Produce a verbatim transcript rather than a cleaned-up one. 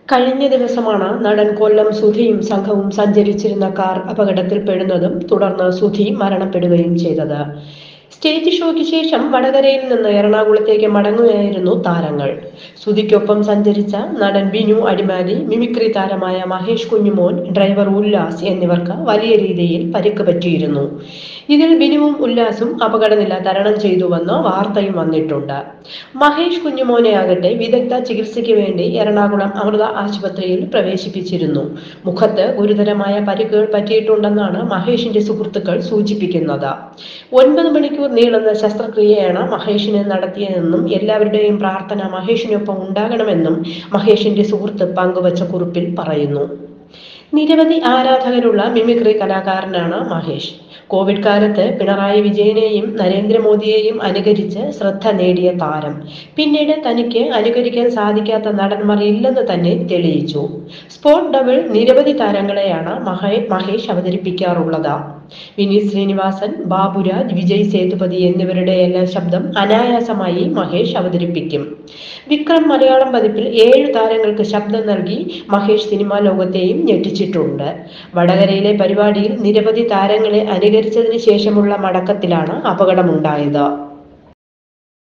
കഴിഞ്ഞ ദിവസമാണ് നടൻ കൊല്ലം സുധിയും സംഘവും സഞ്ചരിച്ചിരുന്ന കാർ അപകടത്തിൽപ്പെടുന്നതും തുടർന്ന് സുധി മരണപ്പെടുകയും ചെയ്തത്. സ്റ്റേജ് ഷോയ്ക്ക് ശേഷം വടകരയിൽ നിന്ന് എറണാകുളത്തേക്ക് മടങ്ങുകയായിരുന്നു താരങ്ങൾ. സുധിക്കൊപ്പം സഞ്ചരിച്ച നടൻ ബിനു അടിമാലി, മിമിക്രി താരമായ മഹേഷ് കുഞ്ഞുമോൻ, ഡ്രൈവർ ഉല്ലാസ് എന്നിവർക്ക് വലിയ രീതിയിൽ പരിക്ക് പറ്റിയിരുന്നു. ഇതിൽ ബിനുവും ഉല്ലാസും അപകടനില തരണം ചെയ്തുവെന്ന് വാർത്തയും വന്നിട്ടുണ്ട്. മഹേഷ് കുഞ്ഞുമോനെ ആകട്ടെ വിദഗ്ധ ചികിത്സയ്ക്ക് വേണ്ടി എറണാകുളം അമൃത ആശുപത്രിയിൽ പ്രവേശിപ്പിച്ചിരുന്നു. മുഖത്ത് ഗുരുതരമായ പരിക്കുകൾ പറ്റിയിട്ടുണ്ടെന്നാണ് മഹേഷിന്റെ സുഹൃത്തുക്കൾ സൂചിപ്പിക്കുന്നത്. ഒൻപത് മണിക്കൂർ നീളുന്ന ശസ്ത്രക്രിയയാണ് മഹേഷിന് നടത്തിയതെന്നും എല്ലാവരുടെയും പ്രാർത്ഥന മഹേഷിനൊപ്പം ഉണ്ടാകണമെന്നും മഹേഷിന്റെ സുഹൃത്ത് പങ്കുവച്ച കുറിപ്പിൽ പറയുന്നു. നിരവധി ആരാധകരുള്ള മിമിക്രി കലാകാരനാണ് മഹേഷ്. കോവിഡ് കാലത്ത് പിണറായി വിജയനെയും നരേന്ദ്രമോദിയെയും അനുകരിച്ച് ശ്രദ്ധ നേടിയ താരം പിന്നീട് തനിക്ക് അനുകരിക്കാൻ സാധിക്കാത്ത നടന്മാർ ഇല്ലെന്ന് തന്നെ തെളിയിച്ചു. സ്പോട്ട് ഡബിൾ നിരവധി താരങ്ങളെയാണ് മഹേഷ് അവതരിപ്പിക്കാറുള്ളത്. വിനീത് ശ്രീനിവാസൻ, ബാബുരാജ്, വിജയ് സേതുപതി എന്നിവരുടെ എല്ലാം ശബ്ദം അനായാസമായി മഹേഷ് അവതരിപ്പിക്കും. വിക്രം മലയാളം പതിപ്പിൽ ഏഴ് താരങ്ങൾക്ക് ശബ്ദം നൽകി മഹേഷ് സിനിമാ ലോകത്തെയും ഞെട്ടിച്ചിട്ടുണ്ട്. വടകരയിലെ പരിപാടിയിൽ നിരവധി താരങ്ങളെ അനുകരിച്ചതിന് ശേഷമുള്ള മടക്കത്തിലാണ് അപകടമുണ്ടായത്.